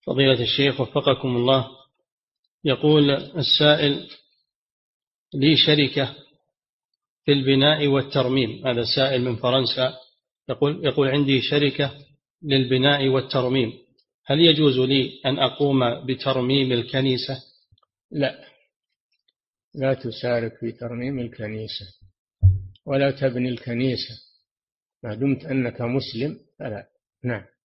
فضيلة الشيخ وفقكم الله، يقول السائل: لي شركة في البناء والترميم. هذا سائل من فرنسا، يقول عندي شركة للبناء والترميم، هل يجوز لي أن أقوم بترميم الكنيسة؟ لا تشارك في ترميم الكنيسة ولا تبني الكنيسة ما دمت أنك مسلم فلا. نعم.